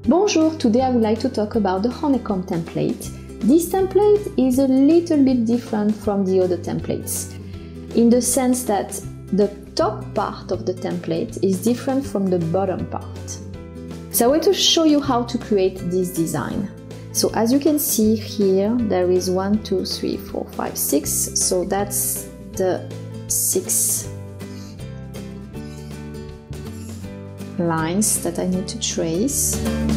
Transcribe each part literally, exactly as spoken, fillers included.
Bonjour, today I would like to talk about the honeycomb template. This template is a little bit different from the other templates in the sense that the top part of the template is different from the bottom part. So I want to show you how to create this design. So as you can see here, there is one, two, three, four, five, six. So that's the six lines that I need to trace.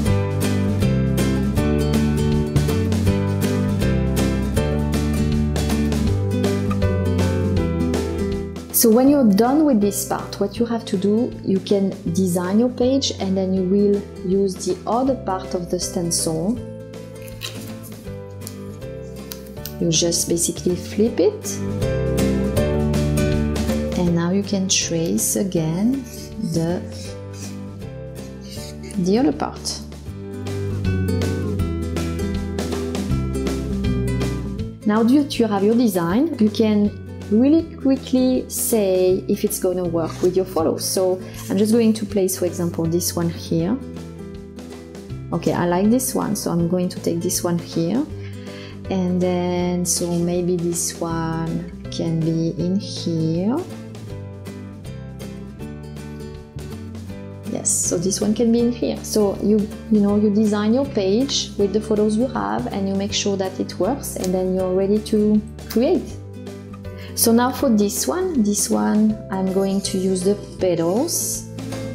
So when you're done with this part, what you have to do, you can design your page and then you will use the other part of the stencil. You just basically flip it. And now you can trace again the, the other part. Now that you have your design, you can really quickly say if it's going to work with your photos. So I'm just going to place, for example, this one here. Okay, I like this one, so I'm going to take this one here. And then, so maybe this one can be in here. Yes, so this one can be in here. So you, you know, you design your page with the photos you have and you make sure that it works, and then you're ready to create. So now for this one, this one I'm going to use the petals.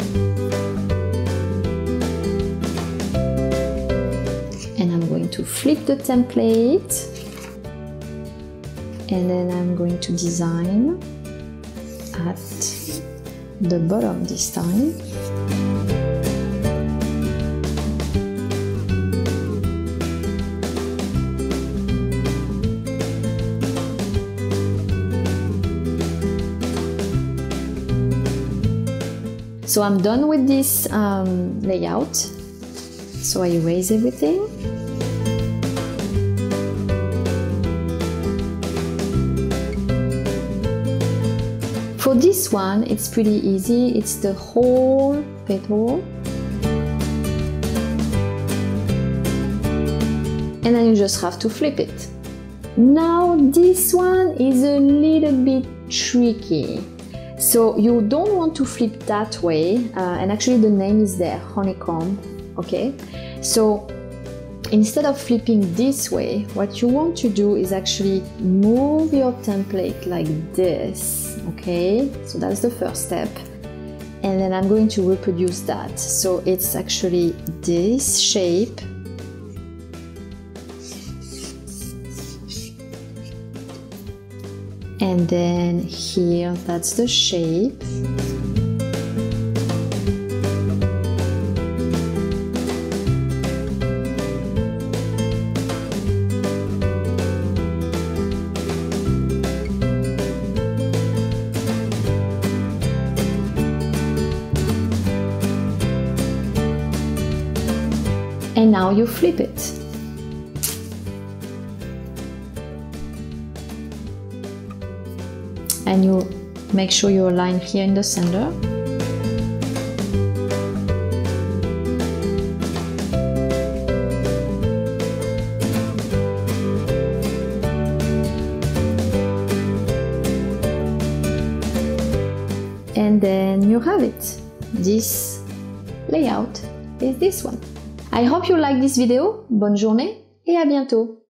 And I'm going to flip the template. And then I'm going to design at the bottom this time. So I'm done with this um, layout. So I erase everything. For this one, it's pretty easy. It's the whole petal. And then you just have to flip it. Now this one is a little bit tricky. So you don't want to flip that way, uh, and actually the name is there, honeycomb, okay? So instead of flipping this way, what you want to do is actually move your template like this, okay? So that's the first step. And then I'm going to reproduce that. So it's actually this shape. And then here, that's the shape. And now you flip it. And you make sure you align here in the center. And then you have it. This layout is this one. I hope you like this video. Bonne journée et à bientôt.